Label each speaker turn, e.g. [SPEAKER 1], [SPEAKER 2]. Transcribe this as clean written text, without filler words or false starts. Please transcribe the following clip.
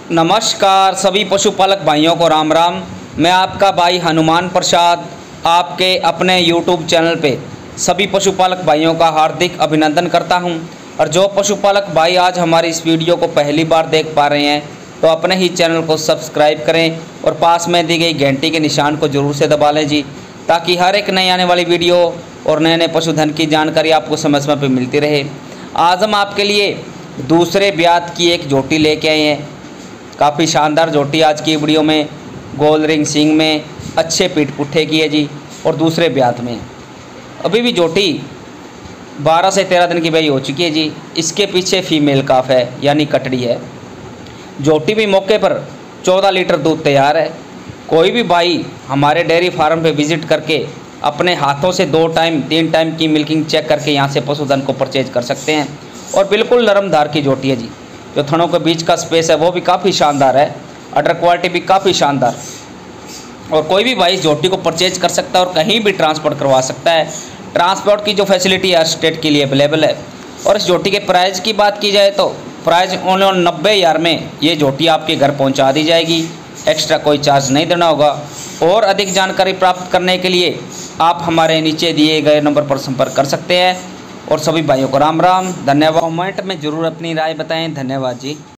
[SPEAKER 1] नमस्कार सभी पशुपालक भाइयों को राम राम। मैं आपका भाई हनुमान प्रसाद आपके अपने YouTube चैनल पे सभी पशुपालक भाइयों का हार्दिक अभिनंदन करता हूं। और जो पशुपालक भाई आज हमारी इस वीडियो को पहली बार देख पा रहे हैं तो अपने ही चैनल को सब्सक्राइब करें और पास में दी गई घंटी के निशान को ज़रूर से दबा लें जी, ताकि हर एक नई आने वाली वीडियो और नए नए पशुधन की जानकारी आपको समय समय पर मिलती रहे। आज हम आपके लिए दूसरे ब्यात की एक जोटी लेके आए हैं। काफ़ी शानदार जोटी आज की वीडियो में, गोल रिंग सिंग में, अच्छे पीठ पुट्ठे की है जी और दूसरे ब्यात में। अभी भी जोटी 12 से 13 दिन की वही हो चुकी है जी। इसके पीछे फीमेल काफ है यानी कटड़ी है। जोटी भी मौके पर 14 लीटर दूध तैयार है। कोई भी भाई हमारे डेयरी फार्म पे विज़िट करके अपने हाथों से 2 टाइम 3 टाइम की मिल्किंग चेक करके यहाँ से पशुधन को परचेज कर सकते हैं। और बिल्कुल नरम धार की जोटी है जी। जो थनों के बीच का स्पेस है वो भी काफ़ी शानदार है, अडर क्वालिटी भी काफ़ी शानदार। और कोई भी भाई इस जोटी को परचेज कर सकता है और कहीं भी ट्रांसपोर्ट करवा सकता है। ट्रांसपोर्ट की जो फैसिलिटी है स्टेट के लिए अवेलेबल है। और इस जोटी के प्राइस की बात की जाए तो प्राइस ओनली 90,000 में ये जोटी आपके घर पहुंचा दी जाएगी। एक्स्ट्रा कोई चार्ज नहीं देना होगा। और अधिक जानकारी प्राप्त करने के लिए आप हमारे नीचे दिए गए नंबर पर संपर्क कर सकते हैं। और सभी भाइयों को राम राम, धन्यवाद। कमेंट में ज़रूर अपनी राय बताएं। धन्यवाद जी।